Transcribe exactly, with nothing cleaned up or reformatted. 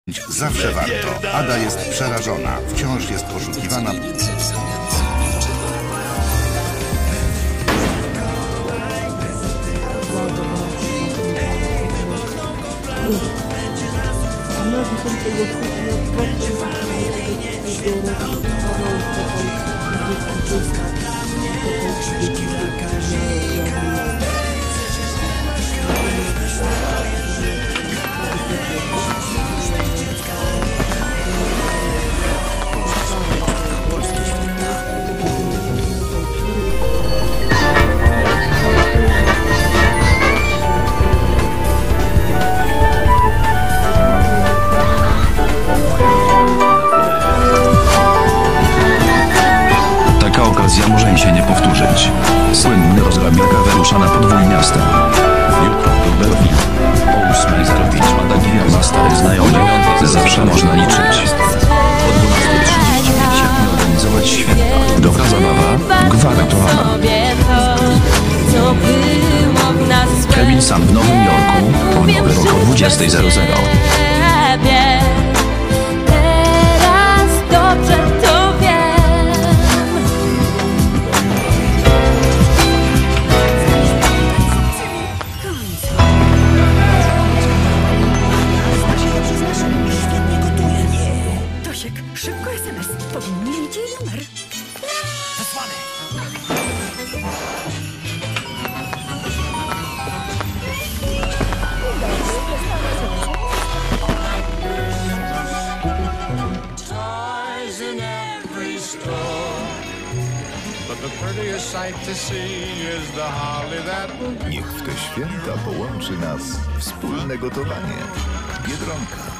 Zawsze warto. Ada jest przerażona. Wciąż jest poszukiwana. Taka okazja może mi się nie powtórzyć. Słynny rozrabinka wyrusza na podwój miasta. Jutro w Dubelfield. O ósmej zero pięć Mada gwiazda stary znajomy. Zawsze można liczyć. O dwunastej trzydzieści w sierpniu organizować święta. Dobra zabawa gwarantowana. Kevin Sam w Nowym Jorku. O nowy rok o dwudziestej zero zero. Teraz dobrze to wiem. Tosiek, szybko es em es. Powinni mieć jej numer. Zasłany. Niech w te święta połączy nas wspólne gotowanie. Biedronka.